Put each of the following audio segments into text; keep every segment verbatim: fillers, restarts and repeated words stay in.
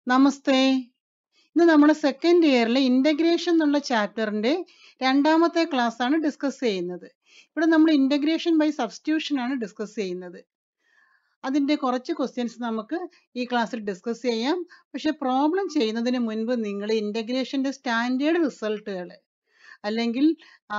നമസ്തേ. ഇന്ന് നമ്മുടെ second ഇയറിലെ integration എന്നുള്ള ചാപ്റ്ററിന്റെ രണ്ടാമത്തെ ക്ലാസ് ആണ് ഡിസ്കസ് ചെയ്യുന്നത്. ഇവിടെ നമ്മൾ ഇന്റഗ്രേഷൻ ബൈ സബ്സ്റ്റിറ്റ്യൂഷൻ ആണ് ഡിസ്കസ് ചെയ്യുന്നത്. അതിന്റെ കുറച്ച് ക്വസ്റ്റ്യൻസ് നമുക്ക് ഈ ക്ലാസ്സിൽ ഡിസ്കസ് ചെയ്യാം. പക്ഷെ പ്രോബ്ലം ചെയ്യുന്നതിന് മുൻപ് നിങ്ങൾ ഇന്റഗ്രേഷന്റെ സ്റ്റാൻഡേർഡ് റിസൾട്ടുകൾ അല്ലെങ്കിൽ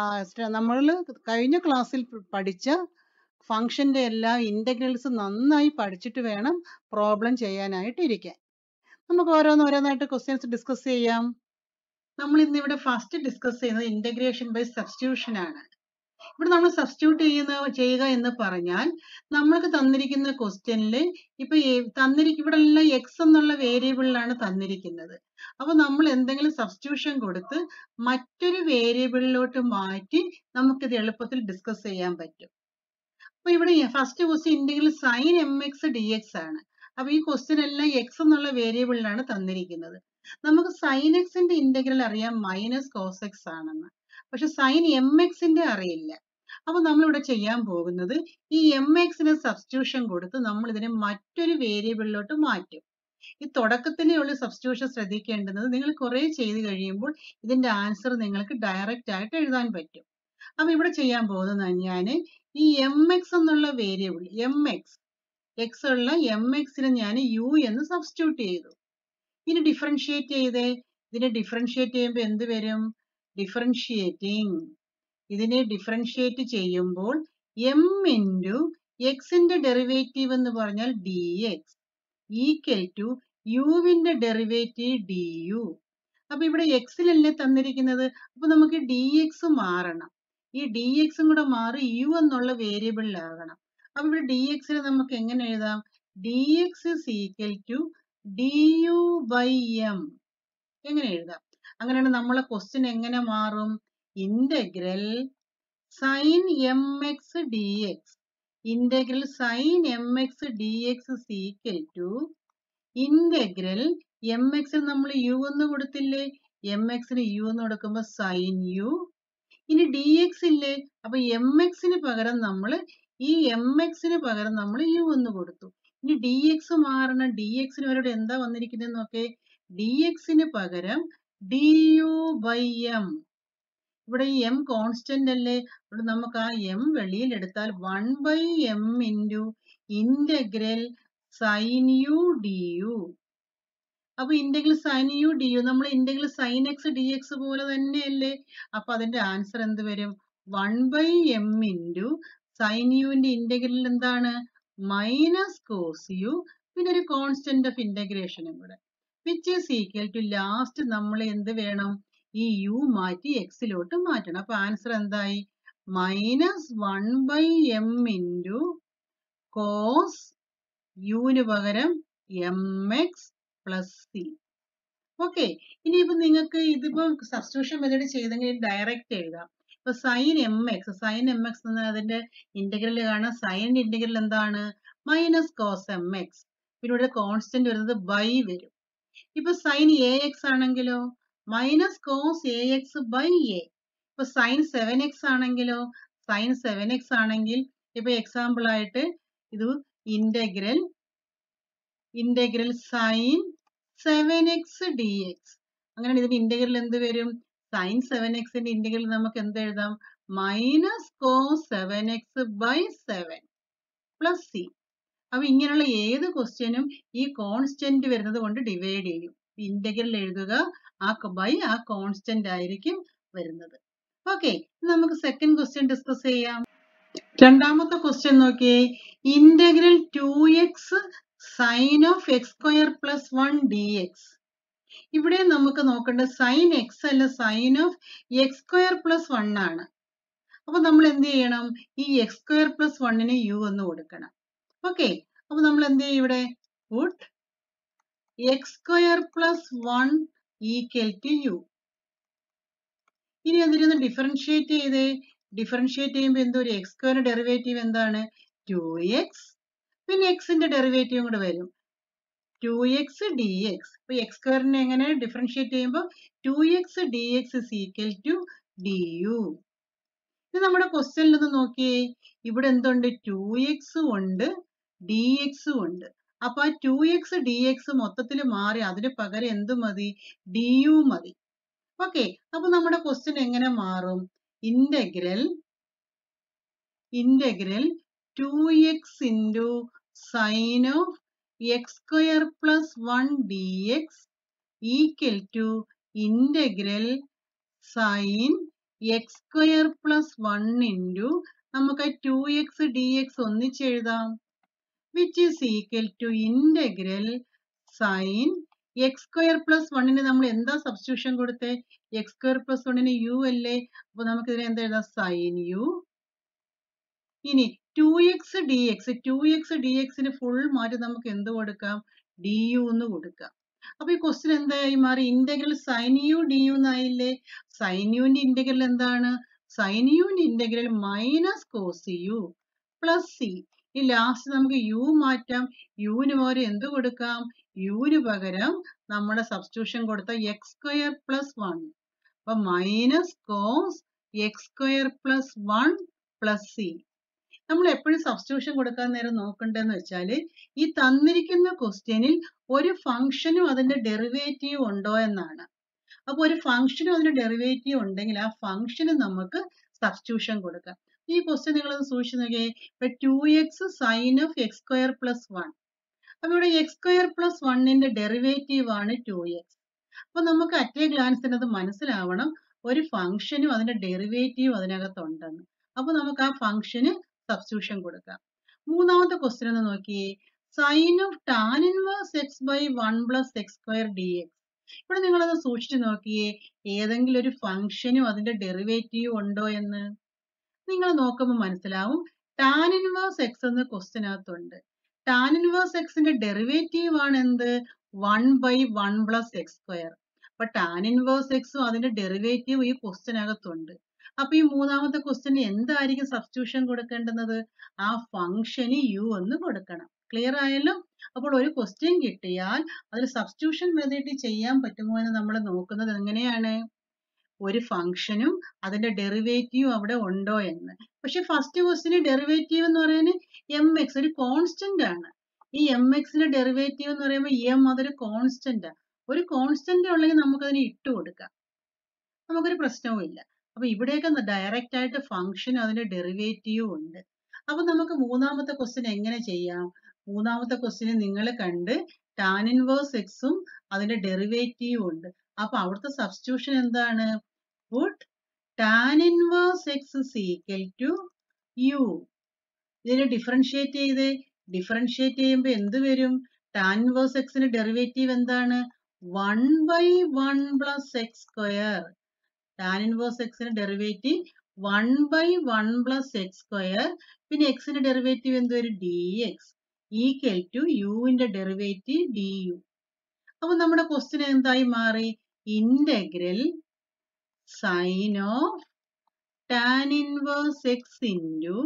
നമ്മൾ കഴിഞ്ഞ ക്ലാസ്സിൽ പഠിച്ച ഫംഗ്ഷന്റെ എല്ലാ ഇന്റഗ്രൽസ് നന്നായി പഠിച്ചിട്ട് വേണം പ്രോബ്ലം ചെയ്യാനായിട്ട് ഇരിക്കാൻ. നമുക്ക് ഓരോന്നോരോന്നായിട്ട് ക്വസ്റ്റ്യൻസ് ഡിസ്കസ് ചെയ്യാം. നമ്മൾ ഇന്ന് ഇവിടെ ഫസ്റ്റ് ഡിസ്കസ് ചെയ്യുന്നത് ഇന്റഗ്രേഷൻ ബൈ സബ്സ്റ്റിറ്റ്യൂഷൻ ആണ്. ഇവിടെ നമ്മൾ സബ്സ്റ്റിറ്റ്യൂട്ട് ചെയ്യുന്ന ചെയ്യുക എന്ന് പറഞ്ഞാൽ നമ്മൾക്ക് തന്നിരിക്കുന്ന ക്വസ്റ്റ്യനിൽ ഇപ്പൊ തന്നിരിക്കും ഇവിടെ എല്ലാം എക്സ് എന്നുള്ള വേരിയബിളിലാണ് തന്നിരിക്കുന്നത്. അപ്പൊ നമ്മൾ എന്തെങ്കിലും സബ്സ്റ്റിറ്റ്യൂഷൻ കൊടുത്ത് മറ്റൊരു വേരിയബിളിലോട്ട് മാറ്റി നമുക്കിത് എളുപ്പത്തിൽ ഡിസ്കസ് ചെയ്യാൻ പറ്റും. അപ്പൊ ഇവിടെ first question integral sine M X D X ആണ്. അപ്പൊ ഈ ക്വസ്റ്റ്യൻ എല്ലാം എക്സ് എന്നുള്ള വേരിയബിളിലാണ് തന്നിരിക്കുന്നത്. നമുക്ക് സൈൻ എക്സിന്റെ ഇന്റഗ്രൽ അറിയാം മൈനസ് കോസ് എക്സ് ആണെന്ന്, പക്ഷെ സൈൻ എം എക്സിന്റെ അറിയില്ല. അപ്പൊ നമ്മൾ ഇവിടെ ചെയ്യാൻ പോകുന്നത് ഈ എം എക്സിന് സബ്സ്റ്റിറ്റ്യൂഷൻ കൊടുത്ത് നമ്മൾ ഇതിനെ മറ്റൊരു വേരിയബിളിലോട്ട് മാറ്റും. ഈ തുടക്കത്തിലേ ഉള്ള സബ്സ്റ്റിറ്റ്യൂഷൻ ശ്രദ്ധിക്കേണ്ടത്, നിങ്ങൾ കുറെ ചെയ്ത് കഴിയുമ്പോൾ ഇതിന്റെ ആൻസർ നിങ്ങൾക്ക് ഡയറക്റ്റ് ആയിട്ട് എഴുതാൻ പറ്റും. അപ്പൊ ഇവിടെ ചെയ്യാൻ പോകുന്നത് ഞാൻ ഈ എം എക്സ് എന്നുള്ള വേരിയബിൾ എം എക്സ് എക്സ് ഉള്ള എം എക്സിന് ഞാൻ യു എന്ന് സബ്സ്റ്റിറ്റ്യൂട്ട് ചെയ്തു. ഇനി ഡിഫറൻഷിയേറ്റ് ചെയ്തേ. ഇതിനെ ഡിഫറൻഷിയേറ്റ് ചെയ്യുമ്പോൾ എന്ത് വരും? ഡിഫറൻഷിയേറ്റിംഗ്. ഇതിനെ ഡിഫറൻഷിയേറ്റ് ചെയ്യുമ്പോൾ എം ഇൻറ്റു എക്സിന്റെ ഡെറിവേറ്റീവ് എന്ന് പറഞ്ഞാൽ ഡി എക്സ് ഈക്വൽ ടു യുവിന്റെ ഡെറിവേറ്റീവ് ഡി യു. അപ്പൊ ഇവിടെ എക്സിലല്ലേ തന്നിരിക്കുന്നത്, അപ്പൊ നമുക്ക് ഡി എക്സ് മാറണം. ഈ ഡി എക്സും കൂടെ മാറി യു എന്നുള്ള വേരിയബിളിലാകണം. അപ്പൊ ഇവിടെ ഡി എക്സിന് നമുക്ക് എങ്ങനെ എഴുതാം? D X is equal to D U by M. എങ്ങനെ എഴുതാം? അങ്ങനെയാണ് നമ്മളെ ക്വസ്റ്റ്യൻ എങ്ങനെ മാറും? Integral sine M X D X integral sine M X D X is equal to integral M എക്സിന് നമ്മൾ യു എന്ന് കൊടുത്തില്ലേ, എം എക്സിന് യു എന്ന് കൊടുക്കുമ്പോ സൈൻ യു. ഇനി ഡി എക്സ് ഇല്ലേ, അപ്പൊ എം എക്സിന് പകരം നമ്മൾ ഈ എം എക്സിന് പകരം നമ്മൾ യു എന്ന് കൊടുത്തു. ഇനി ഡി എക്സ് മാറണം. ഡി എക്സിന് അവരോട് എന്താ വന്നിരിക്കുന്നത് നോക്കേ, ഡി എക്സിന് പകരം ഡി യു ബൈ എം. ഇവിടെ ഈ എം കോൺസ്റ്റന്റ് അല്ലേ, ഇവിടെ നമുക്ക് ആ എം വെളിയിൽ എടുത്താൽ one by M into integral sine U D U. അപ്പൊ integral sine U D U നമ്മൾ integral sine X D X പോലെ തന്നെയല്ലേ. അപ്പൊ അതിന്റെ ആൻസർ എന്ത് വരും? One by M into sine യുവിന്റെ ഇന്റഗ്രൽ എന്താണ്? മൈനസ് കോസ് യു, പിന്നെ ഒരു കോൺസ്റ്റന്റ് ഓഫ് ഇന്റഗ്രേഷനും കൂടെ, which is equal to last നമ്മൾ എന്ത് വേണം? ഈ യു മാറ്റി എക്സിലോട്ട് മാറ്റണം. അപ്പൊ ആൻസർ എന്തായി? Minus one by M into cos യുവിന് പകരം M X plus C. Okay. ഇനിയിപ്പോ നിങ്ങൾക്ക് ഇതിപ്പോ സബ്സ്റ്റിറ്റ്യൂഷൻ മെത്തേഡ് ചെയ്തെങ്കിൽ ഡയറക്റ്റ് എഴുതാം. ഇപ്പൊ sine M X sine M X എന്ന അതിന്റെ ഇന്റഗ്രൽ കാണാം. സൈനിന്റെ ഇന്റഗ്രൽ എന്താണ്? Minus cos M X. പിന്നെ ഇവിടെ കോൺസ്റ്റന്റ് വരുന്നത് ബൈ വരും. ഇപ്പൊ സൈൻ എ എക്സ് ആണെങ്കിലോ minus cos A X by A. ഇപ്പൊ സൈൻ സെവൻ എക്സ് ആണെങ്കിലോ സൈൻ സെവൻ എക്സ് ആണെങ്കിൽ ഇപ്പൊ എക്സാമ്പിൾ ആയിട്ട് ഇത് integral integral sine seven X D X. അങ്ങനെ ഇതിന്റെ ഇന്റഗ്രൽ എന്ത് വരും? സൈൻ സെവൻ എക്സിന്റെ ഇന്റഗ്രൽ നമുക്ക് എന്ത് എഴുതാം? Minus cos seven X by seven plus C. അപ്പൊ ഇങ്ങനെയുള്ള ഏത് ക്വസ്റ്റ്യനും ഈ കോൺസ്റ്റന്റ് വരുന്നത് കൊണ്ട് ഡിവൈഡ് ചെയ്യും. ഇന്റഗ്രൽ എഴുതുക, ആ ബൈ ആ കോൺസ്റ്റന്റ് ആയിരിക്കും വരുന്നത്. ഓക്കെ, നമുക്ക് സെക്കൻഡ് ക്വസ്റ്റ്യൻ ഡിസ്കസ് ചെയ്യാം. രണ്ടാമത്തെ ക്വസ്റ്റ്യൻ നോക്കിയേ. Integral two X sine of X square plus one D X. ഇവിടെ നമുക്ക് നോക്കേണ്ടത് സൈൻ എക്സ് അല്ല, sine of X square plus one ആണ്. അപ്പൊ നമ്മൾ എന്ത് ചെയ്യണം? ഈ എക്സ് സ്ക്വയർ പ്ലസ് വണ്ണിന് യു എന്ന് കൊടുക്കണം. ഓക്കെ, അപ്പൊ നമ്മൾ എന്ത് ചെയ്യും? ഇവിടെ put X square plus one equal to U. ഇനി അതിനൊന്ന് ഡിഫറൻഷിയേറ്റ് ചെയ്തേ. ഡിഫറൻഷിയേറ്റ് ചെയ്യുമ്പോൾ എന്തോ ഒരു എക്സ് സ്ക്വയറിന്റെ ഡെറിവേറ്റീവ് എന്താണ്? Two X. പിന്നെ എക്സിന്റെ ഡെറിവേറ്റീവും കൂടെ വരും, ടു എക്സ് ഡി എക്സ്. അപ്പൊ എക്സ് സ്ക്വയറിനെ എങ്ങനെ ഡിഫറൻഷിയേറ്റ് ചെയ്യുമ്പോൾ two X D X is equal to D U. ഇത് നമ്മുടെ ക്വസ്റ്റ്യനിൽ ഒന്ന് നോക്കിയേ. ഇവിടെ എന്തുണ്ട്? ടു എക്സും ഉണ്ട് ഡി എക്സും ഉണ്ട്. അപ്പൊ ആ ടു എക്സ് ഡി എക്സ് മൊത്തത്തിൽ മാറി അതിന് പകരം എന്ത് മതി? ഡി യു മതി. ഓക്കെ, അപ്പൊ നമ്മുടെ ക്വസ്റ്റ്യൻ എങ്ങനെ മാറും? Integral integral two X into sine of X square plus one D X equal to integral sine X square plus one into നമുക്ക് ടു എക്സ് ഡി എക്സ് ഒന്നിച്ചെഴുതാം, which is equal to integral sine X square plus വണ്ണിന് നമ്മൾ എന്താ substitution കൊടുത്തേ? X square plus വണ്ണിന് U അല്ലേ? അപ്പൊ നമുക്ക് ഇതിനെ എന്താ എഴുതാം? Sine U. ഇനി two X D X two X D എക്സിന് ഫുൾ മാറ്റി നമുക്ക് എന്ത് കൊടുക്കാം? ഡി യു എന്ന് കൊടുക്കാം. അപ്പൊ ഈ ക്വസ്റ്റ്യൻ എന്തായി മാറി? Integral sine U D U എന്നായില്ലേ? സൈൻ യുവിന്റെ ഇന്റഗ്രൽ എന്താണ്? സൈൻ യുവിന്റെ integral minus cos U plus C. ഈ ലാസ്റ്റ് നമുക്ക് യു മാറ്റാം. യുവിന് പകരം എന്ത് കൊടുക്കാം? യുവിന് പകരം നമ്മുടെ സബ്സ്റ്റിറ്റ്യൂഷൻ കൊടുത്ത എക്സ് സ്ക്വയർ പ്ലസ് വൺ. അപ്പൊ minus cos X square plus one plus C. നമ്മൾ എപ്പോഴും സബ്സ്റ്റിറ്റ്യൂഷൻ കൊടുക്കാൻ നേരം നോക്കണ്ടെന്ന് വെച്ചാൽ ഈ തന്നിരിക്കുന്ന ക്വസ്റ്റ്യനിൽ ഒരു ഫംഗ്ഷനും അതിന്റെ ഡെറിവേറ്റീവ് ഉണ്ടോ എന്നാണ്. അപ്പൊ ഒരു ഫംഗ്ഷനും അതിന്റെ ഡെറിവേറ്റീവ് ഉണ്ടെങ്കിൽ ആ ഫംഗ്ഷന് നമുക്ക് സബ്സ്റ്റിറ്റ്യൂഷൻ കൊടുക്കാം. ഈ ക്വസ്റ്റ്യൻ നിങ്ങളൊന്ന് സൂക്ഷിച്ച് നോക്കിയേ. ഇപ്പൊ two X sine of X square plus one. അപ്പൊ ഇവിടെ എക്സ് സ്ക്വയർ പ്ലസ് വണ്ണിന്റെ ഡെറിവേറ്റീവ് ആണ് ടു എക്സ്. അപ്പൊ നമുക്ക് അറ്റ് എ ഗ്ലാൻസിന് അത് മനസ്സിലാവണം ഒരു ഫംഗ്ഷനും അതിന്റെ ഡെറിവേറ്റീവ് അതിനകത്തുണ്ടെന്ന്. അപ്പൊ നമുക്ക് ആ ഫംഗ്ഷന് സബ്സ്റ്റിറ്റ്യൂഷൻ കൊടുക്കാം. മൂന്നാമത്തെ ക്വസ്റ്റ്യൻ ഒന്ന് നോക്കിയേ. Sine of tan inverse X by one plus X square D X. ഇവിടെ നിങ്ങളത് സൂക്ഷിച്ചു നോക്കിയേ, ഏതെങ്കിലും ഒരു ഫംഗ്ഷനും അതിന്റെ ഡെറിവേറ്റീവ് ഉണ്ടോ എന്ന് നിങ്ങൾ നോക്കുമ്പോൾ മനസ്സിലാവും. ടാൻ ഇൻവേഴ്സ് എക്സ് എന്ന് ക്വസ്റ്റ്യനകത്തുണ്ട്. ടാൻ ഇൻവേഴ്സ് എക്സിന്റെ ഡെറിവേറ്റീവ് ആണ് എന്ത്? One by one plus X square. അപ്പൊ ടാൻ ഇൻവേഴ്സ് എക്സും അതിന്റെ ഡെറിവേറ്റീവ് ഈ ക്വസ്റ്റ്യനകത്തുണ്ട്. അപ്പൊ ഈ മൂന്നാമത്തെ ക്വസ്റ്റ്യന് എന്തായിരിക്കും സബ്സ്റ്റിറ്റ്യൂഷൻ കൊടുക്കേണ്ടുന്നത്? ആ ഫംഗ്ഷന് യു എന്ന് കൊടുക്കണം. ക്ലിയർ ആയല്ലോ? അപ്പോൾ ഒരു ക്വസ്റ്റ്യൻ കിട്ടിയാൽ അതിൽ സബ്സ്റ്റിറ്റ്യൂഷൻ മെത്തേഡ് ചെയ്യാൻ പറ്റുമോ എന്ന് നമ്മൾ നോക്കുന്നത് എങ്ങനെയാണ്? ഒരു ഫംഗ്ഷനും അതിന്റെ ഡെറിവേറ്റീവ് അവിടെ ഉണ്ടോ എന്ന്. പക്ഷെ ഫസ്റ്റ് ക്വസ്റ്റ്യന് ഡെറിവേറ്റീവ് എന്ന് പറയുന്നത് എം എക്സ് ഒരു കോൺസ്റ്റന്റ് ആണ്. ഈ എം എക്സിന്റെ ഡെറിവേറ്റീവ് എന്ന് പറയുമ്പോൾ എം അതൊരു കോൺസ്റ്റന്റ്. ഒരു കോൺസ്റ്റന്റ് ഉണ്ടെങ്കിൽ നമുക്കതിന് ഇട്ട് കൊടുക്കാം, നമുക്കൊരു പ്രശ്നവും ഇല്ല. അപ്പൊ ഇവിടെയൊക്കെ ഡയറക്റ്റ് ആയിട്ട് ഫംഗ്ഷനും അതിന്റെ ഡെറിവേറ്റീവും ഉണ്ട്. അപ്പൊ നമുക്ക് മൂന്നാമത്തെ ക്വസ്റ്റ്യൻ എങ്ങനെ ചെയ്യാം? മൂന്നാമത്തെ ക്വസ്റ്റ്യന് നിങ്ങൾ കണ്ട് ടാൻ ഇൻവേഴ്സ് എക്സും അതിന്റെ ഡെറിവേറ്റീവും ഉണ്ട്. അപ്പൊ അവിടുത്തെ സബ്സ്റ്റിറ്റ്യൂഷൻ എന്താണ്? Put tan inverse X is equal to U. ഇതിനെ ഡിഫറൻഷിയേറ്റ് ചെയ്തേ. ഡിഫറൻഷിയേറ്റ് ചെയ്യുമ്പോൾ എന്ത് വരും? ടാൻ ഇൻവേഴ്സ് എക്സിന്റെ ഡെറിവേറ്റീവ് എന്താണ്? One by one plus X square. Tan inverse എക്സിന്റെ derivative one by one plus X square. പിന്നെ എക്സിന്റെ ഡെറിവേറ്റീവ് എന്ത് വരും? ഡി എക്സ് ഈക്വൽ ടു യുവിന്റെ ഡെറിവേറ്റീവ് ഡി യു. അപ്പൊ നമ്മുടെ ക്വസ്റ്റ്യൻ എന്തായി മാറി? Integral sine of tan inverse X into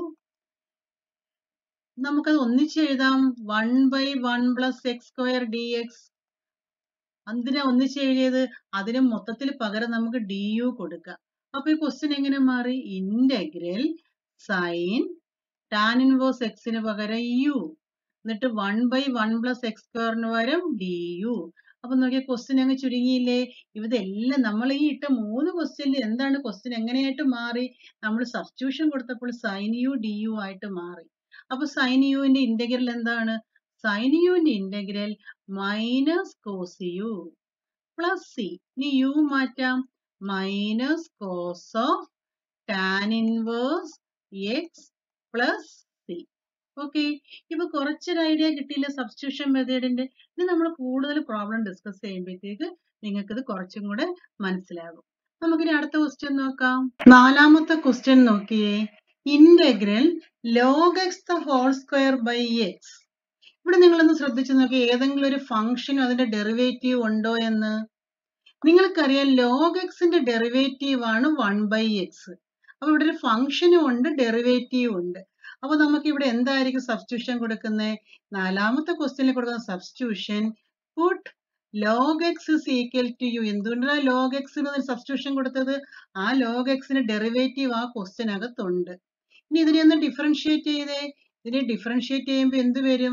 നമുക്കത് ഒന്നിച്ചെഴുതാം one by one plus X square D X. എന്തിനാ ഒന്നിച്ചെഴുതിയത്? അതിന് മൊത്തത്തിൽ പകരം നമുക്ക് ഡി യു കൊടുക്കാം. അപ്പൊ ഈ ക്വസ്റ്റ്യൻ എങ്ങനെ മാറി? ഇന്റഗ്രൽ സൈൻ ടാൻ ഇൻവേഴ്സ് എക്സിന് പകരം യു, എന്നിട്ട് one by one plus X സ്ക്വയറിന് പകരം ഡി യു. അപ്പൊ നോക്കിയ ക്വസ്റ്റ്യൻ അങ്ങ് ചുരുങ്ങിയില്ലേ? ഇതെല്ലാം നമ്മൾ ഈ ഇട്ട മൂന്ന് ക്വസ്റ്റ്യനിൽ എന്താണ് ക്വസ്റ്റ്യൻ എങ്ങനെയായിട്ട് മാറി? നമ്മൾ സബ്സ്റ്റിറ്റ്യൂഷൻ കൊടുത്തപ്പോൾ സൈൻ യു ഡി യു ആയിട്ട് മാറി. അപ്പൊ സൈൻ യുവിന്റെ ഇന്റഗ്രൽ എന്താണ്? സൈൻ യുവിന്റെ integral minus cos U plus C. ഇനി യു മാറ്റാം, minus cos of tan inverse X plus C. Okay, ഇപ്പൊ കുറച്ചൊരു ഐഡിയ കിട്ടിയില്ല സബ്സ്റ്റിറ്റ്യൂഷൻ മെത്തേഡിന്റെ. ഇനി നമ്മൾ കൂടുതൽ പ്രോബ്ലം ഡിസ്കസ് ചെയ്യുമ്പോഴത്തേക്ക് നിങ്ങൾക്ക് ഇത് കുറച്ചും കൂടെ മനസ്സിലാകും. നമുക്കിനി അടുത്ത ക്വസ്റ്റ്യൻ നോക്കാം. നാലാമത്തെ ക്വസ്റ്റ്യൻ നോക്കിയേ. Integral log X the whole square by X. ഇവിടെ നിങ്ങളൊന്ന് ശ്രദ്ധിച്ചു നോക്കി, ഏതെങ്കിലും ഒരു ഫംഗ്ഷനും അതിന്റെ ഡെറിവേറ്റീവ് ഉണ്ടോ എന്ന്. നിങ്ങൾക്കറിയാം ലോഗ് എക്സിന്റെ ഡെറിവേറ്റീവ് ആണ് വൺ ബൈ എക്സ്. അപ്പൊ ഇവിടെ ഒരു ഫംഗ്ഷനും ഉണ്ട്, ഡെറിവേറ്റീവ് ഉണ്ട്. അപ്പൊ നമുക്ക് ഇവിടെ എന്തായിരിക്കും സബ്സ്റ്റിറ്റ്യൂഷൻ കൊടുക്കുന്നത്? നാലാമത്തെ ക്വസ്റ്റ്യനിൽ കൊടുക്കുന്ന substitution put log X is equal to U. എന്തുകൊണ്ടാണ് ലോഗ് എക്സിന് സബ്സ്റ്റിറ്റ്യൂഷൻ കൊടുത്തത്? ആ ലോഗ് എക്സിന് ഡെറിവേറ്റീവ് ആ ക്വസ്റ്റ്യനകത്തുണ്ട്. ഇനി ഇതിനെ ഒന്ന് ഡിഫറൻഷിയേറ്റ് ചെയ്തേ. ഇതിനെ ഡിഫറൻഷിയേറ്റ് ചെയ്യുമ്പോൾ എന്ത് വരും?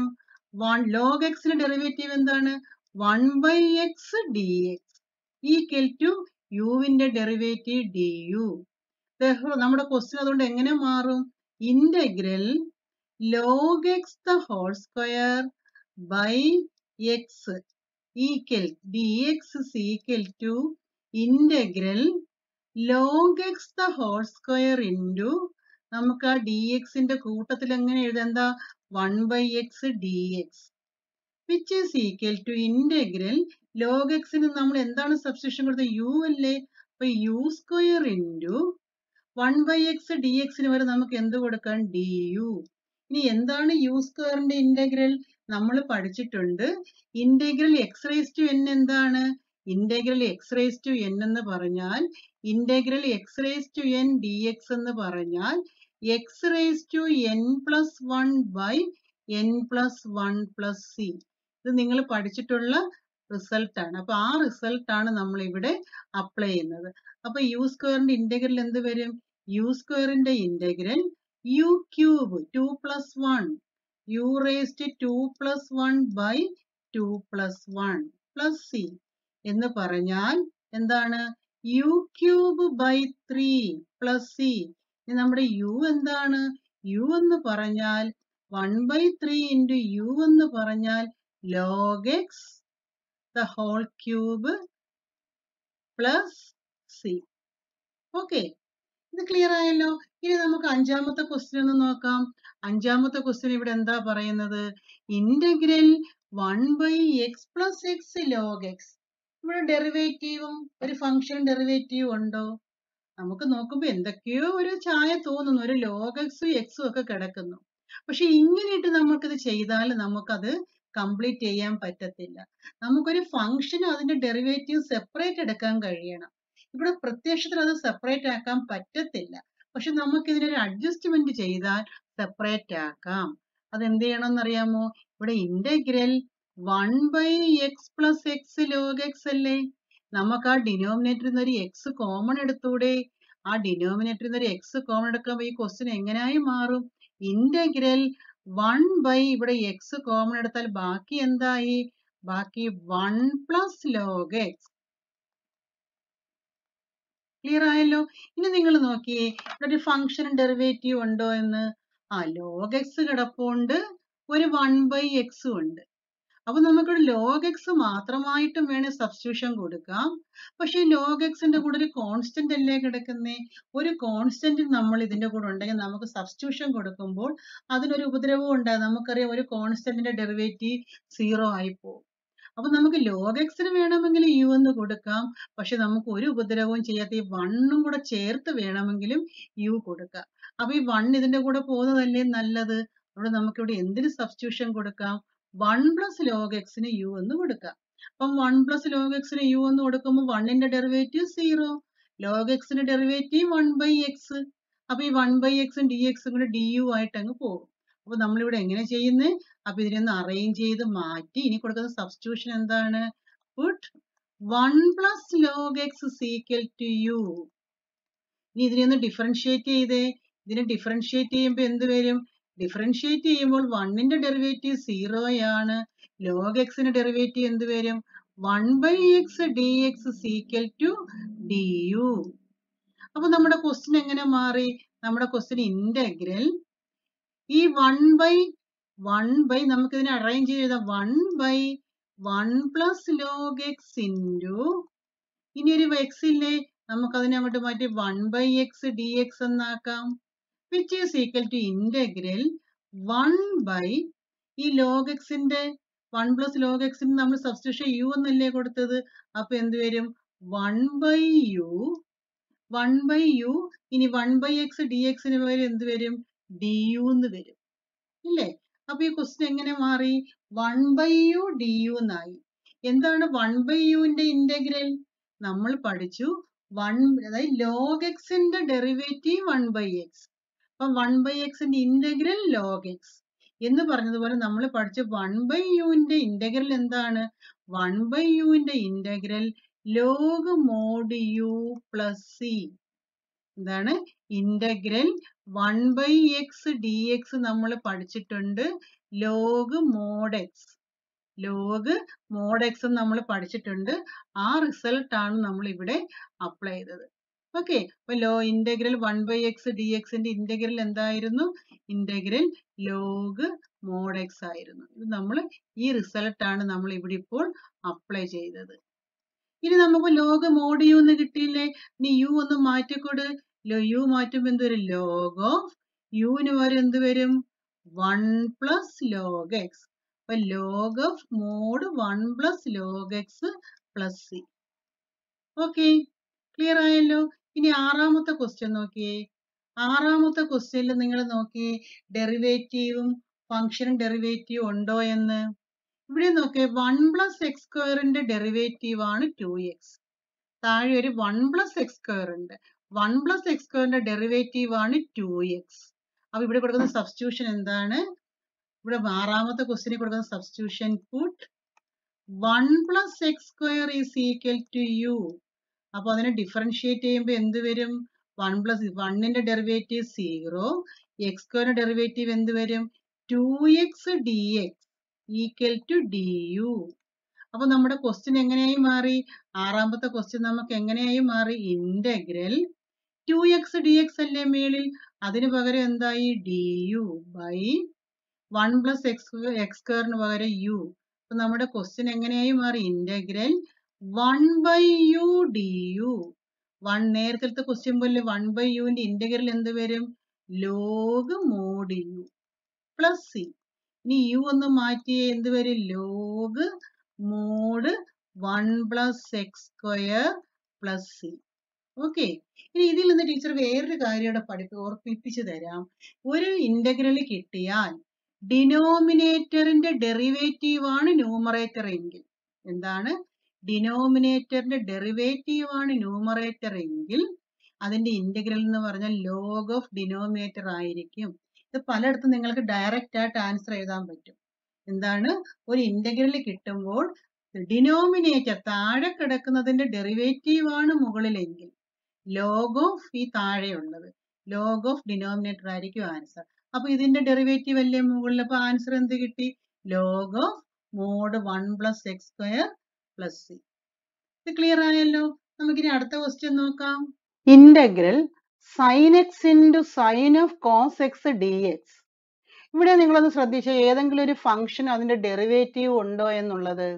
വൺ ലോഗ് എക്സിന്റെ ഡെറിവേറ്റീവ് എന്താണ്? One by X D X equal to യുവിന്റെ ഡെറിവേറ്റീവ് ഡി യു. നമ്മുടെ ക്വസ്റ്റ്യൻ അതുകൊണ്ട് എങ്ങനെ മാറും? Integral log X the whole square by X equal D X is equal to integral log X the whole square into നമുക്ക് ആ D എക്സിന്റെ കൂട്ടത്തിൽ എങ്ങനെ എഴുതാം? എന്താ? One by X D X which is equal to integral log എക്സിന് നമ്മൾ എന്താണ് സബ്സ്റ്റിറ്റ്യൂഷൻ കൊടുത്തത്? യു അല്ലേ? അപ്പൊ U square into one by X D എക്സിന് വരെ നമുക്ക് എന്ത് കൊടുക്കാം? D U. ഇനി എന്താണ് യു സ്ക്വയറിന്റെ ഇന്റഗ്രൽ? നമ്മൾ പഠിച്ചിട്ടുണ്ട് integral X raise to N എന്താണ്? Integral X raise to N എന്ന് പറഞ്ഞാൽ integral X raise to N D X എന്ന് പറഞ്ഞാൽ X raise to N plus one by N plus one plus C. ഇത് നിങ്ങൾ പഠിച്ചിട്ടുള്ള റിസൾട്ട് ആണ്. അപ്പൊ ആ റിസൾട്ട് ആണ് നമ്മൾ ഇവിടെ അപ്ലൈ ചെയ്യുന്നത്. അപ്പൊ യു സ്ക്വയറിന്റെ ഇന്റഗ്രൽ എന്ത് വരും? യു സ്ക്വയറിന്റെ integral U cube two plus one U raised to plus one by two plus one plus C എന്ന് പറഞ്ഞാൽ എന്താണ്? U cube by three plus C. നമ്മുടെ യു എന്താണ്? യു എന്ന് പറഞ്ഞാൽ one by three into U എന്ന് പറഞ്ഞാൽ log X the whole cube plus C. Okay, ഇത് ക്ലിയർ ആയല്ലോ. ഇനി നമുക്ക് അഞ്ചാമത്തെ ക്വസ്റ്റ്യൻ ഒന്ന് നോക്കാം. അഞ്ചാമത്തെ ക്വസ്റ്റ്യൻ ഇവിടെ എന്താ പറയുന്നത്? Integral one by X plus X log X. ഇവിടെ ഡെറിവേറ്റീവും ഒരു ഫംഗ്ഷൻ ഡെറിവേറ്റീവും ഉണ്ടോ? നമുക്ക് നോക്കുമ്പോ എന്തൊക്കെയോ ഒരു ചായ തോന്നുന്നു, ഒരു ലോഗ് എക്സും എക്സും ഒക്കെ കിടക്കുന്നു. പക്ഷെ ഇങ്ങനെയിട്ട് നമുക്കിത് ചെയ്താൽ നമുക്കത് കംപ്ലീറ്റ് ചെയ്യാൻ പറ്റത്തില്ല. നമുക്കൊരു ഫംഗ്ഷനും അതിന്റെ ഡെറിവേറ്റീവ് സെപ്പറേറ്റ് എടുക്കാൻ കഴിയണം. ഇവിടെ പ്രത്യക്ഷത്തിൽ അത് സെപ്പറേറ്റ് ആക്കാൻ പറ്റത്തില്ല. പക്ഷെ നമുക്ക് ഇതിനൊരു അഡ്ജസ്റ്റ്മെന്റ് ചെയ്താൽ സെപ്പറേറ്റ് ആക്കാം. അത് എന്ത് ചെയ്യണമെന്ന് അറിയാമോ? ഇവിടെ integral one by X plus X log X അല്ലേ? നമുക്ക് ആ ഡിനോമിനേറ്ററിൽ നിന്ന് ഒരു എക്സ് കോമൺ എടുത്തൂടെ? ആ ഡിനോമിനേറ്ററിൽ നിന്ന് ഒരു എക്സ് കോമൺ എടുക്കുമ്പോൾ ഈ ക്വസ്റ്റ്യൻ എങ്ങനെയായി മാറും? ഇന്റഗ്രൽ വൺ ബൈ ഇവിടെ എക്സ് കോമൺ എടുത്താൽ ബാക്കി എന്തായി? ബാക്കി one plus log x. Clear ആയല്ലോ. ഇനി നിങ്ങൾ നോക്കിയേ, ഇവിടെ ഒരു ഫംഗ്ഷൻ ഡെറിവേറ്റീവ് ഉണ്ടോ എന്ന്. ആ ലോഗ് എക്സ് കിടപ്പുണ്ട്, ഒരു വൺ ബൈ എക്സും ഉണ്ട്. അപ്പൊ നമുക്കിവിടെ ലോഗ് എക്സ് മാത്രമായിട്ടും വേണേ സബ്സ്റ്റിറ്റ്യൂഷൻ കൊടുക്കാം. പക്ഷെ ലോഗ് എക്സിന്റെ കൂടെ ഒരു കോൺസ്റ്റന്റ് അല്ലേ കിടക്കുന്നേ? ഒരു കോൺസ്റ്റന്റ് നമ്മൾ ഇതിന്റെ കൂടെ ഉണ്ടെങ്കിൽ നമുക്ക് സബ്സ്റ്റിറ്റ്യൂഷൻ കൊടുക്കുമ്പോൾ അതിനൊരു ഉപദ്രവം ഉണ്ടാകും. നമുക്കറിയാം ഒരു കോൺസ്റ്റന്റിന്റെ ഡെറിവേറ്റീവ് സീറോ ആയി പോകും. അപ്പൊ നമുക്ക് ലോഗ് എക്സിന് വേണമെങ്കിൽ യു എന്ന് കൊടുക്കാം. പക്ഷെ നമുക്ക് ഒരു ഉപദ്രവവും ചെയ്യാത്ത ഈ വണ്ണും കൂടെ ചേർത്ത് വേണമെങ്കിലും യു കൊടുക്കാം. അപ്പൊ ഈ വൺ ഇതിന്റെ കൂടെ പോകുന്നതല്ലേ നല്ലത്? അവിടെ നമുക്ക് ഇവിടെ എന്തിന് സബ്സ്റ്റിറ്റ്യൂഷൻ കൊടുക്കാം? വൺ പ്ലസ് ലോഗ് എക്സിന് യു എന്ന് കൊടുക്കാം. അപ്പം വൺ പ്ലസ് ലോഗ് എക്സിന് യു എന്ന് കൊടുക്കുമ്പോൾ വണ്ണിന്റെ ഡെറിവേറ്റീവ് സീറോ, ലോഗ് എക്സിന്റെ ഡെറിവേറ്റീവ് വൺ ബൈ എക്സ്. അപ്പൊ ഈ വൺ ബൈ എക്സും ഡി എക്സും കൂടെ ഡി യു ആയിട്ട് അങ്ങ് പോകും. അപ്പൊ നമ്മളിവിടെ എങ്ങനെ ചെയ്യുന്നത്? അപ്പൊ ഇതിനൊന്ന് അറേഞ്ച് ചെയ്ത് മാറ്റി ഇനി കൊടുക്കുന്ന സബ്സ്റ്റിറ്റ്യൂഷൻ എന്താണ്? Put one plus log x equal to U. ഇനി ഇതിനൊന്ന് ഡിഫറൻഷിയേറ്റ് ചെയ്തേ. ഇതിനെ ഡിഫറൻഷിയേറ്റ് ചെയ്യുമ്പോൾ എന്ത് വരും? ഡിഫറൻഷിയേറ്റ് ചെയ്യുമ്പോൾ വണ്ണിന്റെ ഡെറിവേറ്റീവ് സീറോ ആണ്. ലോഗ് എക്സിന്റെ ഡെറിവേറ്റീവ് എന്ത് വരും? One by X D X equal to D U. അപ്പൊ നമ്മുടെ ക്വസ്റ്റ്യൻ എങ്ങനെ മാറി? നമ്മുടെ ക്വസ്റ്റ്യൻ ഇന്റഗ്രൽ ഈ വൺ ബൈ വൺ ബൈ നമുക്ക് ഇതിനെ അറേഞ്ച് ചെയ്താൽ one by one plus log x into ഇനി ഒരു എക്സ് ഇല്ലേ, നമുക്ക് അതിനെ അങ്ങോട്ട് മാറ്റി one by X D x എന്നാക്കാം. Which is equal to integral one by ഈ ലോഗ് എക്സിന്റെ വൺ പ്ലസ് ലോഗ് എക്സിന് നമ്മൾ സബ്സ്റ്റിറ്റ്യൂഷൻ യു എന്നല്ലേ കൊടുത്തത്? അപ്പൊ എന്ത് വരും? One by u one by u ഇനി വൺ ബൈ എക്സ് ഡി എക്സിന് പകരം എന്ത് വരും? ഡി യു എന്ന് വരും ഇല്ലേ? അപ്പൊ ഈ ക്വസ്റ്റ്യൻ എങ്ങനെ മാറി? One by u D u എന്നായി. എന്താണ് വൺ ബൈ യുവിന്റെ ഇന്റഗ്രൽ? നമ്മൾ പഠിച്ചു വൺ അതായത് ലോഗ് എക്സിന്റെ ഡെറിവേറ്റീവ് വൺ ബൈ എക്സ്. അപ്പൊ വൺ ബൈ എക്സിന്റെ ഇന്റഗ്രൽ ലോഗ് എക്സ് എന്ന് പറഞ്ഞതുപോലെ നമ്മൾ പഠിച്ച വൺ ബൈ യുവിന്റെ ഇന്റഗ്രൽ എന്താണ്? വൺ ബൈ യുവിന്റെ integral log mod u plus c. എന്താണ്? Integral one by X D x നമ്മൾ പഠിച്ചിട്ടുണ്ട്. Log mod x log mod x നമ്മൾ പഠിച്ചിട്ടുണ്ട്. ആ റിസൾട്ട് ആണ് നമ്മൾ ഇവിടെ അപ്ലൈ ചെയ്തത്. ഓക്കെ, അപ്പൊ ലോ integral one by X d എക്സിന്റെ ഇന്റഗ്രൽ എന്തായിരുന്നു? ഇന്റഗ്രൽ ലോഗ് മോഡ് എക്സ് ആയിരുന്നു. ഇത് നമ്മൾ ഈ റിസൾട്ട് ആണ് നമ്മൾ ഇവിടെ ഇപ്പോൾ അപ്ലൈ ചെയ്തത്. ഇനി നമുക്ക് ലോഗ് മോഡ് യു എന്ന് കിട്ടിയില്ലേ? ഇനി യു ഒന്ന് മാറ്റിക്കൊട്. യു മാറ്റുമ്പോ എന്ത് വരും? ലോഗ് ഓഫ് യുവിന് വരും എന്ത് വരും? One plus log x. അപ്പൊ log of mod one plus log x plus C. Okay, clear ആയല്ലോ. ഇനി ആറാമത്തെ ക്വസ്റ്റ്യൻ നോക്കിയേ. ആറാമത്തെ ക്വസ്റ്റ്യനിൽ നിങ്ങൾ നോക്കിയേ, ഡെറിവേറ്റീവും ഫംഗ്ഷനും ഡെറിവേറ്റീവ് ഉണ്ടോ എന്ന്. ഇവിടെ നോക്കിയേ, വൺ പ്ലസ് എക്സ് സ്ക്വയറിന്റെ ഡെറിവേറ്റീവ് ആണ് ടു എക്സ്. താഴെ ഒരു വൺ പ്ലസ് എക്സ് സ്ക്വയർ ഉണ്ട്. വൺ പ്ലസ് എക്സ് സ്ക്വയറിന്റെ ഡെറിവേറ്റീവ് ആണ് ടു എക്സ്. അപ്പൊ ഇവിടെ കൊടുക്കുന്ന സബ്സ്റ്റിറ്റ്യൂഷൻ എന്താണ്? ഇവിടെ ആറാമത്തെ ക്വസ്റ്റ്യനിൽ കൊടുക്കുന്ന substitution put one plus X square is equal to u. അപ്പൊ അതിനെ ഡിഫറൻഷിയേറ്റ് ചെയ്യുമ്പോൾ എന്ത് വരും? വൺ പ്ലസ് വണ്ണിന്റെ ഡെറിവേറ്റീവ് സീറോ, എക്സ് സ്ക്വയറിന്റെ ഡെറിവേറ്റീവ് എന്ത് വരും? Two X D X equal to D U. അപ്പൊ നമ്മുടെ ക്വസ്റ്റ്യൻ എങ്ങനെയായി മാറി? ആറാമത്തെ ക്വസ്റ്റ്യൻ നമുക്ക് എങ്ങനെയായി മാറി? Integral two X D x അല്ലേ മേളിൽ, അതിന് പകരം എന്തായി? D U by one plus x x സ്ക്വയറിന് പകരം യു. അപ്പൊ നമ്മുടെ ക്വസ്റ്റ്യൻ എങ്ങനെയായി മാറി? Integral one by u D u. One നേരത്തെ ക്വസ്റ്റ്യൻ പോലെ വൺ ബൈ യുവിന്റെ ഇന്റഗ്രൽ എന്ത് വരും? Log mod u plus C. ഇനി യു ഒന്ന് മാറ്റിയേ എന്ത് വരും? Log mod one plus X square plus C. Okay, ഇനി ഇതിൽ നിന്ന് ടീച്ചർ വേറൊരു കാര്യം ഇവിടെ പഠിപ്പി ഓർപ്പിപ്പിച്ചു തരാം. ഒരു ഇന്റഗ്രൽ കിട്ടിയാൽ ഡിനോമിനേറ്ററിന്റെ ഡെറിവേറ്റീവ് ആണ് ന്യൂമറേറ്റർ എങ്കിൽ എന്താണ്? ഡിനോമിനേറ്ററിന്റെ ഡെറിവേറ്റീവ് ആണ് ന്യൂമറേറ്റർ എങ്കിൽ അതിന്റെ ഇന്റഗ്രൽ എന്ന് പറഞ്ഞാൽ ലോഗ് ഓഫ് ഡിനോമിനേറ്റർ ആയിരിക്കും. ഇത് പലയിടത്തും നിങ്ങൾക്ക് ഡയറക്റ്റ് ആയിട്ട് ആൻസർ എഴുതാൻ പറ്റും. എന്താണ്? ഒരു ഇന്റഗ്രൽ കിട്ടുമ്പോൾ ഡിനോമിനേറ്റർ താഴെ കിടക്കുന്നതിന്റെ ഡെറിവേറ്റീവ് ആണ് മുകളിലെങ്കിൽ ലോഗ് ഓഫ് ഈ താഴെയുള്ളത് ലോഗ് ഓഫ് ഡിനോമിനേറ്റർ ആയിരിക്കും ആൻസർ. അപ്പൊ ഇതിന്റെ ഡെറിവേറ്റീവ് അല്ലേ മുകളിൽ, അപ്പൊ ആൻസർ എന്ത് കിട്ടി? Log of mod one plus X square plus C. ഇത് ക്ലിയർ ആയല്ലോ. നമുക്കിനി അടുത്ത ക്വസ്റ്റ്യൻ നോക്കാം. Integral sine x into sine of cos x D X. ഇവിടെ നിങ്ങളൊന്ന് ശ്രദ്ധിച്ച ഏതെങ്കിലും ഒരു ഫംഗ്ഷൻ അതിന്റെ ഡെറിവേറ്റീവ് ഉണ്ടോ എന്നുള്ളത്.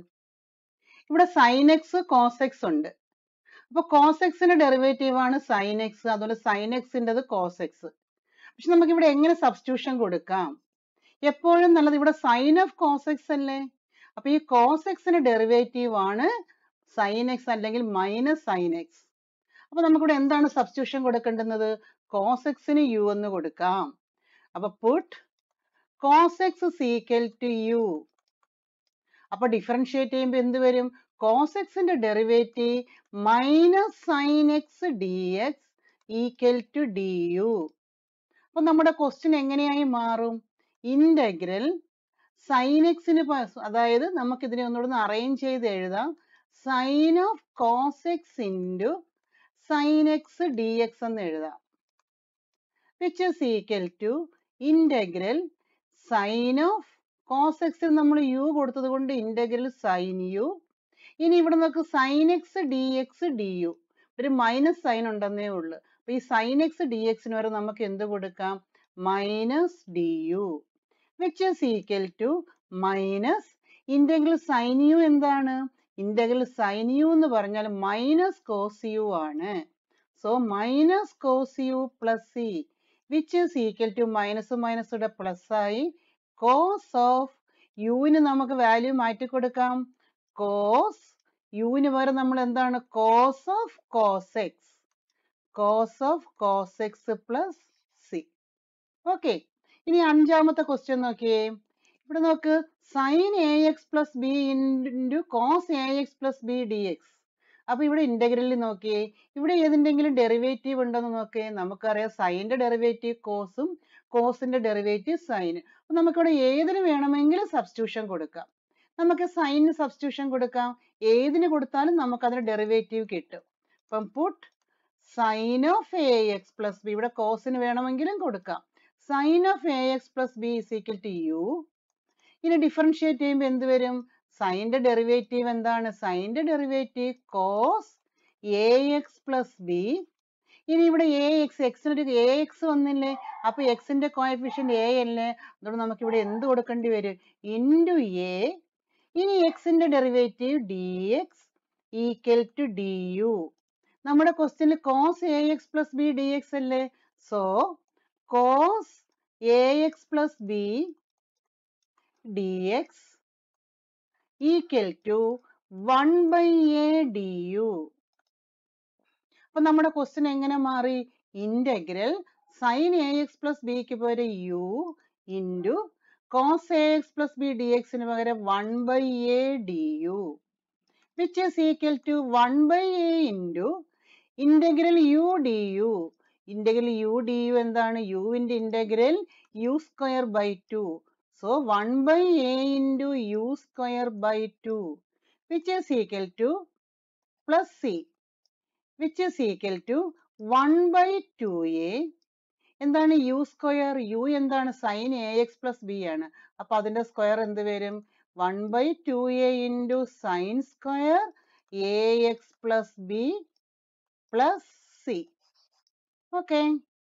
ഇവിടെ സൈൻ എക്സ് കോസ് എക്സ് ഉണ്ട്. അപ്പൊ കോസ് എക്സിന്റെ ഡെറിവേറ്റീവ് ആണ് സൈൻ എക്സ്, അതുപോലെ സൈൻ എക്സിൻ്റെത് കോസ് എക്സ്. പക്ഷെ നമുക്ക് ഇവിടെ എങ്ങനെ സബ്സ്റ്റിറ്റ്യൂഷൻ കൊടുക്കാം? എപ്പോഴും നല്ലത് ഇവിടെ സൈൻ ഓഫ് കോസ് എക്സ് അല്ലേ. അപ്പൊ ഈ കോസ് എക്സിന്റെ ഡെറിവേറ്റീവ് ആണ് സൈൻ എക്സ് അല്ലെങ്കിൽ മൈനസ് സൈൻ എക്സ്. അപ്പൊ നമുക്കിവിടെ എന്താണ് സബ്സ്റ്റിറ്റ്യൂഷൻ കൊടുക്കേണ്ടുന്നത്? കോസ് എക്സിന് യു എന്ന് കൊടുക്കാം. അപ്പൊ put cos x is equal to u. അപ്പൊ ഡിഫറൻഷിയേറ്റ് ചെയ്യുമ്പോൾ എന്ത് വരും? കോസ് എക്സിന്റെ derivative minus sine X D X equal to D U. അപ്പൊ നമ്മുടെ ക്വസ്റ്റ്യൻ എങ്ങനെയായി മാറും? ഇന്റഗ്രൽ സൈൻ എക്സിന് അതായത് നമുക്ക് ഇതിനെ ഒന്നുകൂടെ അറേഞ്ച് ചെയ്ത് എഴുതാം. Sine of cos x into sine X D X എന്ന് എഴുതാം. Which is equal to integral sine of cos എക്സിൽ നമ്മൾ യു കൊടുത്തത് കൊണ്ട് ഇന്റഗ്രൽ സൈൻ യു. ഇനി ഇവിടെ നമുക്ക് sine X D x d u, ഒരു മൈനസ് സൈൻ ഉണ്ടെന്നേ ഉള്ളൂ. അപ്പൊ ഈ സൈൻ എക്സ് ഡി എക്സിന് വരെ നമുക്ക് എന്ത് കൊടുക്കാം? Minus d u which is equal to minus integral sine u എന്താണ്? ഇന്റഗ്രൽ സൈൻ യു എന്ന് പറഞ്ഞാൽ മൈനസ് കോസ് യു ആണ്. So minus cos U plus c which is equal to minus minus ഇവിടെ പ്ലസ് ആയി. കോസ് ഓഫ് യുവിന് നമുക്ക് value മാറ്റി കൊടുക്കാം. കോസ് യുവിന് പകരം നമ്മൾ എന്താണ്? Cos of cos x cos of cos x plus C. Okay, ഇനി അഞ്ചാമത്തെ ക്വസ്റ്റ്യൻ നോക്കിയേ. ഇവിടെ നോക്ക്, sine A x plus b into cos A x plus b d X. അപ്പൊ ഇവിടെ ഇന്റഗ്രലിൽ നോക്കിയേ, ഇവിടെ ഏതിന്റെങ്കിലും ഡെറിവേറ്റീവ് ഉണ്ടെന്ന് നോക്കിയേ. നമുക്കറിയാം സൈനിന്റെ ഡെറിവേറ്റീവ് കോസും കോസിന്റെ ഡെറിവേറ്റീവ് സൈന്. അപ്പൊ നമുക്കിവിടെ ഏതിന് വേണമെങ്കിലും സബ്സ്റ്റിറ്റ്യൂഷൻ കൊടുക്കാം. നമുക്ക് സൈനിന് സബ്സ്റ്റിറ്റ്യൂഷൻ കൊടുക്കാം. ഏതിന് കൊടുത്താലും നമുക്ക് അതിന്റെ ഡെറിവേറ്റീവ് കിട്ടും. അപ്പം put sine of a x plus b, ഇവിടെ കോസിന് വേണമെങ്കിലും കൊടുക്കാം. Sine of a x plus b is equal to U. ഇനി ഡിഫറൻഷിയേറ്റ് ചെയ്യുമ്പോൾ എന്ത് വരും? സൈൻ്റെ ഡെറിവേറ്റീവ് എന്താണ്? സൈൻ്റെ derivative cos A x plus b. ഇനി ഇവിടെ എ എക്സ്, എക്സിനൊരു എ എക്സ് വന്നില്ലേ, അപ്പൊ എക്സിന്റെ കോഎഫിഷ്യന്റ് എ അല്ലേ, അതുകൊണ്ട് നമുക്ക് ഇവിടെ എന്ത് കൊടുക്കേണ്ടി വരും? Into a. ഇനി എക്സിന്റെ derivative d X equal to D U. നമ്മുടെ ക്വസ്റ്റ്യനിൽ cos A x plus b d x അല്ലേ, so cos A x plus b d X equal to one by a d U. അപ്പൊ നമ്മുടെ question എങ്ങനെ മാറി? Integral sine A x plus ബിക്ക് പകരം u into cos A x plus b d എക്സിന് പകരം one by a d u which is equal to one by a into integral u D u. Integral u D u എന്താണ്? യുവിന്റെ integral u square by two. So one by a into u square by two which is equal to plus c which is equal to one by two a. എന്താണ് u square? U എന്താണ്? Sine A x plus b ആണ്. അപ്പൊ അതിന്റെ square എന്ത് വരും? One by two a into sine square a x plus B plus C. Okay.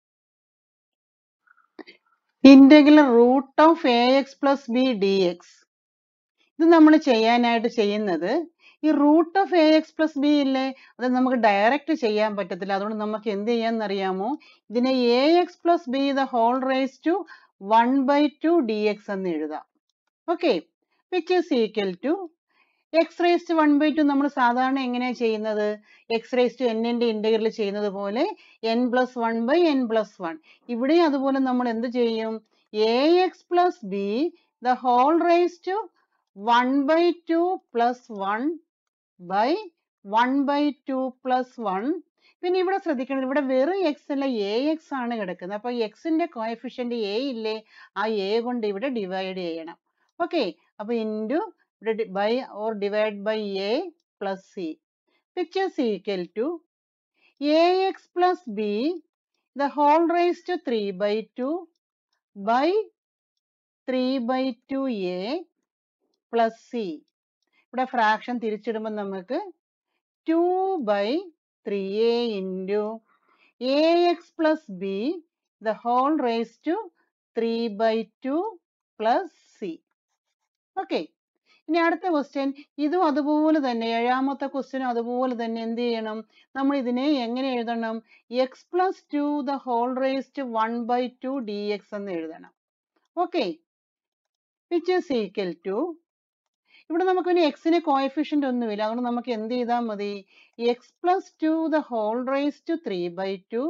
Integral root of a x plus b d x. ഇത് നമ്മൾ ചെയ്യാനായിട്ട് ചെയ്യുന്നത്, ഈ root of a x plus b ഇല്ലേ, അത് നമുക്ക് ഡയറക്റ്റ് ചെയ്യാൻ പറ്റത്തില്ല. അതുകൊണ്ട് നമുക്ക് എന്ത് ചെയ്യാന്ന് അറിയാമോ? ഇതിനെ a x plus b the whole raise to one by two d X എന്ന് എഴുതാം. Okay, which is equal to x raise to one by two. നമ്മൾ സാധാരണ എങ്ങനെയാ ചെയ്യുന്നത്? എക്സ് റേസ് ടു എന്നിന്റെ ഇന്റഗ്രൽ ചെയ്യുന്നത് പോലെ n plus one by N plus one. ഇവിടെ അതുപോലെ നമ്മൾ എന്ത് ചെയ്യും? A x plus b the whole raise to one by two plus one by one by two plus one. പിന്നെ ഇവിടെ ശ്രദ്ധിക്കണം, ഇവിടെ വെറും എക്സ് അല്ല, എ എക്സ് ആണ് കിടക്കുന്നത്. അപ്പൊ എക്സിന്റെ കോഎഫിഷ്യന്റ് എ ഇല്ലേ, ആ എ കൊണ്ട് ഇവിടെ ഡിവൈഡ് ചെയ്യണം. ഓക്കെ, അപ്പൊ ഇൻറ്റു ഇവിടെ by or divide by a plus c which is equal to a x plus b the whole raise to three by two by three by two a plus c. ഇവിടെ fraction തിരിച്ചിടുമ്പോൾ നമുക്ക് two by three a into a x plus b the whole raise to three by two plus C. Okay, ഇനി അടുത്ത question ഇതും അതുപോലെ തന്നെ, ഏഴാമത്തെ ക്വസ്റ്റ്യനും അതുപോലെ തന്നെ എന്ത് ചെയ്യണം? നമ്മൾ ഇതിനെ എങ്ങനെ എഴുതണം? X plus two the whole raise to one by two d X എന്ന് എഴുതണം. Okay, which is equal to, ഇവിടെ നമുക്ക് ഇനി എക്സിന് കോഎഫിഷ്യന്റ് ഒന്നുമില്ല, അതുകൊണ്ട് നമുക്ക് എന്ത് ചെയ്താൽ മതി? X plus two the whole raise to three by two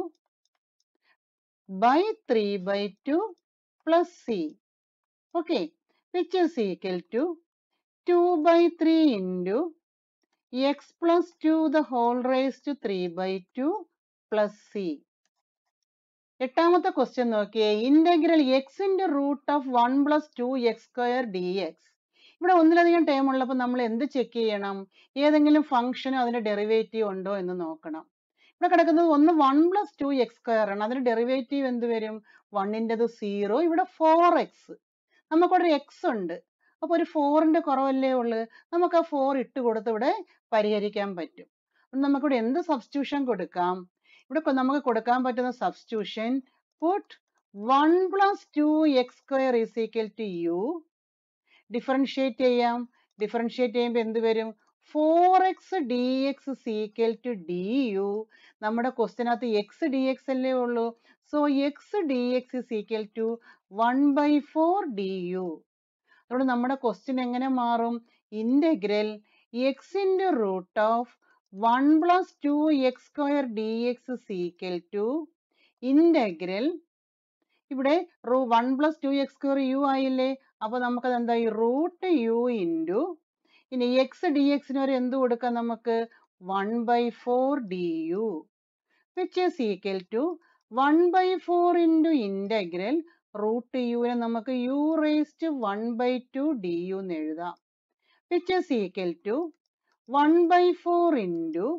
by three by two plus C. Okay, which is equal to two by three into x plus two the whole raise to three by two plus c. എട്ടാമത്തെ question നോക്കിയേ, integral x into root of one plus two x square D X. ഇവിടെ ഒന്നിലധികം term ഉള്ളപ്പോൾ നമ്മൾ എന്ത് check ചെയ്യണം? ഏതെങ്കിലും ഫംഗ്ഷനോ അതിന്റെ ഡെറിവേറ്റീവ് ഉണ്ടോ എന്ന് നോക്കണം. ഇവിടെ കിടക്കുന്നത് ഒന്ന് one plus two x square ആണ്, അതിന്റെ ഡെറിവേറ്റീവ് എന്ത് വരും? വണ്ണിൻ്റെത് സീറോ, ഇവിടെ ഫോർ എക്സ്. നമുക്കൊരു എക്സ് ഉണ്ട്, അപ്പൊ ഒരു ഫോറിന്റെ കുറവല്ലേ ഉള്ളു, നമുക്ക് ആ ഫോർ ഇട്ട് കൊടുത്ത് ഇവിടെ പരിഹരിക്കാൻ പറ്റും. നമുക്കിവിടെ എന്ത് സബ്സ്റ്റിറ്റ്യൂഷൻ കൊടുക്കാം? ഇവിടെ നമുക്ക് കൊടുക്കാൻ പറ്റുന്ന substitution, put one plus two x square is equal to u. Differentiate ചെയ്യാം. ഡിഫറൻഷിയേറ്റ് ചെയ്യുമ്പോൾ എന്ത് വരും? Four x D X equal to D U. നമ്മുടെ ക്വസ്റ്റിനകത്ത് എക്സ് ഡി എക്സ് അല്ലേ ഉള്ളൂ, so x D X is equal to one by four d u. അതുകൊണ്ട് നമ്മുടെ ക്വസ്റ്റ്യൻ എങ്ങനെ മാറും? Integral x into root of one plus two x square D X equal to integral, ഇവിടെ one plus two x square u ആയില്ലേ, അപ്പൊ നമുക്കത് എന്തായി? Root u into, ഇനി എക്സ് ഡി എക്സിന് ഒരു എന്ത് കൊടുക്കാം നമുക്ക്? One by four d u which is equal to one by four into integral root യുവിനെ നമുക്ക് u raise to one by two D u എന്ന് എഴുതാം. Which is equal to one by four into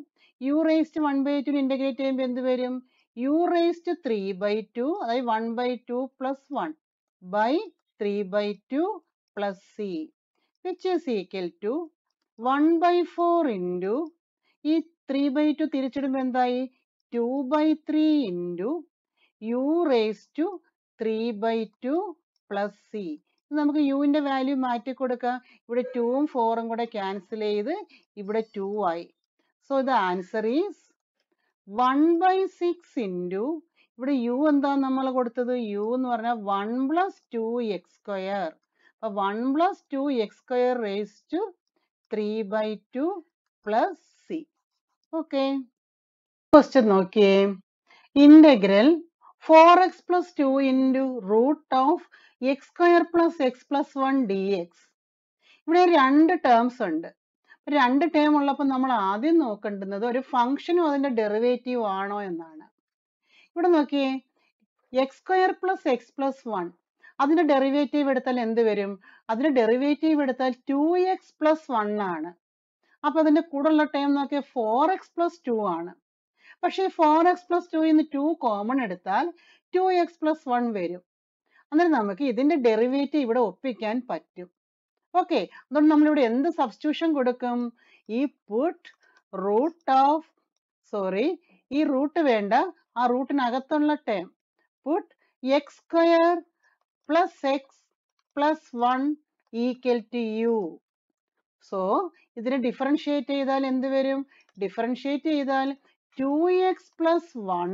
u raised one by two integrate ചെയ്യുമ്പോൾ എന്ത് വരും? U raised three by two, അതായത് one by two plus one by three by two plus c which is equal to one by four into ഈ three by two തിരിച്ചിടുമ്പോൾ എന്തായി? Two by three into u raise to three by two plus c. നമുക്ക് യുവിൻ്റെ value മാറ്റി കൊടുക്കാം. ഇവിടെ ടൂവും ഫോറും കൂടെ ക്യാൻസൽ ചെയ്ത് ഇവിടെ ടു ആയി. So the answer is one by six into ഇവിടെ യു എന്താ നമ്മൾ കൊടുത്തത്? യു എന്ന് പറഞ്ഞാൽ one plus two x square. അപ്പൊ one plus two x square raise to three by two plus C. Okay, question നോക്കിയേ. Integral four x plus two into root of X square plus x plus one D X. ഇവിടെ രണ്ട് terms ഉണ്ട്. രണ്ട് term ഉള്ളപ്പോൾ നമ്മൾ ആദ്യം നോക്കേണ്ടുന്നത് ഒരു ഫംഗ്ഷനും അതിന്റെ ഡെറിവേറ്റീവ് ആണോ എന്നാണ്. ഇവിടെ നോക്കിയേ, x square plus x plus one അതിന്റെ ഡെറിവേറ്റീവ് എടുത്താൽ എന്ത് വരും? അതിന്റെ ഡെറിവേറ്റീവ് എടുത്താൽ ടു എക്സ് പ്ലസ് വൺ ആണ്. അപ്പൊ അതിന്റെ കൂടെയുള്ള ടേം നോക്കിയാൽ ഫോർ എക്സ് പ്ലസ് ടു ആണ്. പക്ഷേ ഫോർ എക്സ് പ്ലസ് ടു ഇന്ന് ടു കോമൺ എടുത്താൽ ടു എക്സ് പ്ലസ് വൺ വരും. അന്നേരം നമുക്ക് ഇതിന്റെ ഡെറിവേറ്റീവ് ഇവിടെ ഒപ്പിക്കാൻ പറ്റും. ഓക്കെ, അതുകൊണ്ട് നമ്മളിവിടെ എന്ത് സബ്സ്റ്റിറ്റ്യൂഷൻ കൊടുക്കും? ഈ പുട്ട് റൂട്ട് ഓഫ് സോറി ഈ റൂട്ട് വേണ്ട, ആ റൂട്ടിനകത്തുള്ള term put X square plus x plus one equal to u. So ഇതിനെ ഡിഫറൻഷിയേറ്റ് ചെയ്താൽ എന്ത് വരും? ഡിഫറൻഷിയേറ്റ് ചെയ്താൽ two x plus one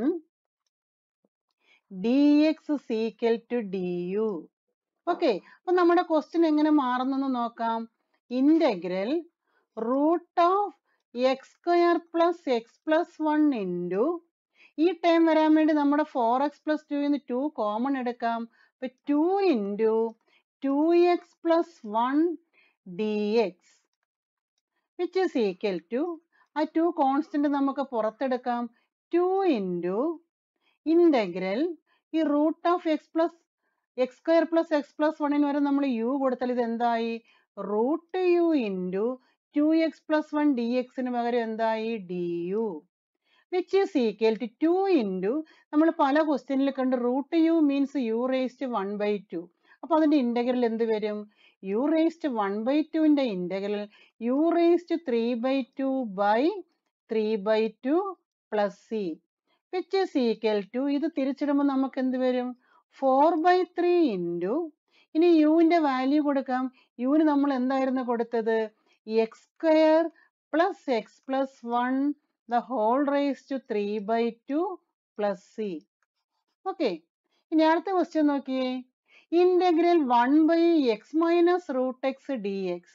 D X is equal to du. Okay, അപ്പൊ നമ്മുടെ ക്വസ്റ്റ്യൻ എങ്ങനെ മാറുന്നെന്ന് നോക്കാം. Integral root of X square plus x plus one into ഈ ടൈം വരാൻ വേണ്ടി നമ്മുടെ ഫോർ എക്സ് പ്ലസ് ടു ഇന്ന് ടു കോമൺ എടുക്കാം. അപ്പൊ two into two x plus one D X which is equal to ആ ടു കോൺസ്റ്റന്റ് നമുക്ക് പുറത്തെടുക്കാം. ടു ഇൻറ്റു ഇന്റഗ്രൽ ഈ root of x plus X square plus x plus വണ്ണിന് വരെ നമ്മൾ യു കൊടുത്താൽ ഇത് എന്തായി? Root u into two x plus one d എക്സിന് പകരം എന്തായി? D u which is equal to two into നമ്മൾ പല ക്വസ്റ്റ്യനിൽ കണ്ട് root u means u raised one by to. അപ്പൊ അതിന്റെ ഇന്റഗ്രൽ എന്ത് വരും? യു റേസ്റ്റ് വൺ ബൈ ടുവിന്റെ integral u raised three by two by three by two plus c which is equal to ഇത് തിരിച്ചിടുമ്പോൾ നമുക്ക് എന്ത് വരും? ഫോർ ബൈ ത്രീ ഇൻറ്റു ഇനി യുവിന്റെ വാല്യൂ കൊടുക്കാം. യുവിന് നമ്മൾ എന്തായിരുന്നു കൊടുത്തത്? X square plus x plus one the whole raise to three by two plus C. Okay, ഇനി അടുത്ത ക്വസ്റ്റ്യൻ നോക്കിയേ. Integral one by x minus root x D x.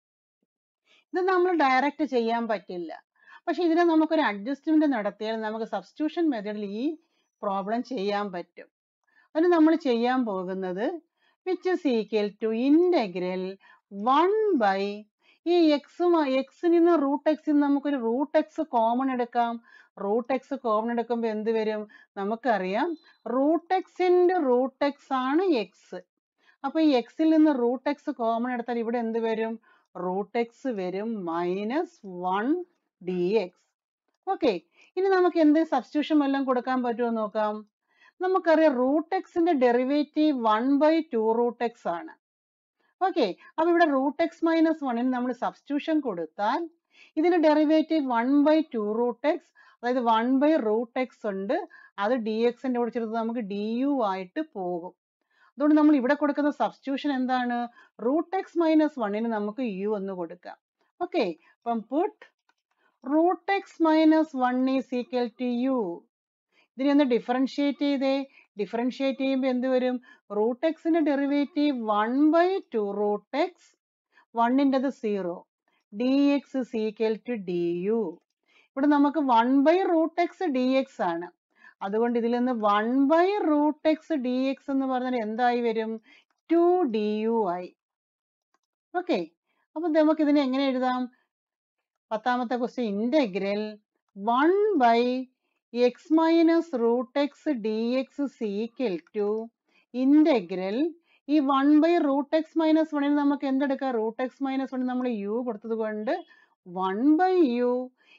ഇത് നമ്മൾ ഡയറക്റ്റ് ചെയ്യാൻ പറ്റില്ല. പക്ഷെ ഇതിനെ നമുക്കൊരു അഡ്ജസ്റ്റ്മെന്റ് നടത്തിയാൽ നമുക്ക് സബ്സ്റ്റിറ്റ്യൂഷൻ മെത്തേഡിൽ ഈ പ്രോബ്ലം ചെയ്യാൻ പറ്റും. അതിന് നമ്മൾ ചെയ്യാൻ പോകുന്നത് which is equal to integral one by ഈ എക്സും എക്സിൽ നിന്ന് റൂട്ട് എക്സിൽ നിന്ന് നമുക്കൊരു റൂട്ട് എക്സ് കോമൺ എടുക്കാം. റൂട്ട് എക്സ് കോമൺ എടുക്കുമ്പോൾ എന്ത് വരും? നമുക്കറിയാം റൂട്ട് എക്സിന്റെ റൂട്ട് എക്സ് ആണ് എക്സ്. അപ്പൊ ഈ എക്സിൽ നിന്ന് റൂട്ട് എക്സ് കോമൺ എടുത്താൽ ഇവിടെ എന്ത് വരും? റൂട്ട് എക്സ് വരും minus one D x. Okay, ഇനി നമുക്ക് എന്ത് സബ്സ്റ്റിറ്റ്യൂഷൻ എല്ലാം കൊടുക്കാൻ പറ്റുമോ നോക്കാം. നമുക്കറിയാം റൂട്ട് എക്സിന്റെ derivative one by two root x ആണ്. ഓക്കെ, അപ്പൊ ഇവിടെ റൂട്ട് എക്സ് മൈനസ് വണ്ണിന് നമ്മൾ സബ്സ്റ്റിറ്റ്യൂഷൻ കൊടുത്താൽ ഇതിന്റെ derivative one by two root x, അതായത് വൺ ബൈ റൂട്ട് എക്സ് ഉണ്ട്, അത് ഡി എക്സിന്റെ കൂടെ ചേർത്ത് നമുക്ക് ഡി യു ആയിട്ട് പോകും. അതുകൊണ്ട് നമ്മൾ ഇവിടെ കൊടുക്കുന്ന സബ്സ്റ്റിറ്റ്യൂഷൻ എന്താണ്? റൂട്ട് എക്സ് മൈനസ് വണ്ണിന് നമുക്ക് യു എന്ന് കൊടുക്കാം. ഓക്കെ, അപ്പം put root x minus one is equal to u. ഇതിനെ ഒന്ന് ഡിഫറൻഷിയേറ്റ് ചെയ്തേ. ഡിഫറൻഷിയേറ്റ് ചെയ്യുമ്പോൾ എന്ത് വരും? റൂട്ട് എക്സിന്റെ derivative one by two root x, വണ്ണിൻ്റെത് zero, d X is equal to D u. ഇവിടെ നമുക്ക് one by root x D X ആണ്. അതുകൊണ്ട് ഇതിൽ നിന്ന് one by root x D X എന്ന് പറഞ്ഞാൽ എന്തായി വരും? ടു ഡി യു ആയി. ഓക്കെ, അപ്പൊ നമുക്ക് ഇതിനെ എങ്ങനെ എഴുതാം? പത്താമത്തെ question integral one by x minus root x D X equal to integral ഈ one by root x minus വണ്ണിന് നമുക്ക് എന്തെടുക്കാം? റൂട്ട് എക്സ് മൈനസ് വണ്ണിന് നമ്മൾ യു കൊടുത്തത് കൊണ്ട് വൺ ബൈ യു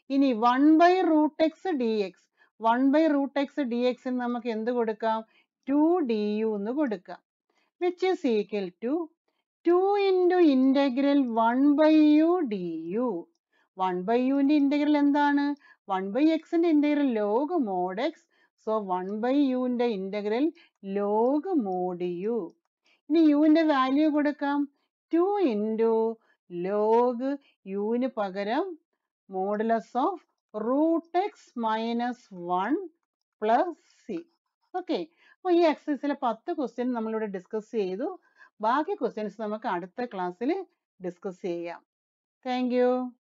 ഇനി one by root x D x, one by root x D എക്സിന് നമുക്ക് എന്ത് കൊടുക്കാം? ടു ഡി യു എന്ന് കൊടുക്കാം. Which is equal to two into integral one by u D u. One by യുവിൻ്റെ integral എന്താണ്? One by എക്സിൻ്റെ integral log mod x. So one by യുവിൻ്റെ ഇൻ്റഗ്രൽ ലോഗ് മോഡ് യു. ഇനി യുവിൻ്റെ value കൊടുക്കാം. Two into log യുവിന് പകരം modulus of root x minus one plus C. Okay, അപ്പോൾ ഈ എക്സസൈസിലെ പത്ത് ക്വസ്റ്റ്യൻ നമ്മളിവിടെ ഡിസ്കസ് ചെയ്തു. ബാക്കി ക്വസ്റ്റ്യൻസ് നമുക്ക് അടുത്ത ക്ലാസ്സിൽ ഡിസ്കസ് ചെയ്യാം. Thank U.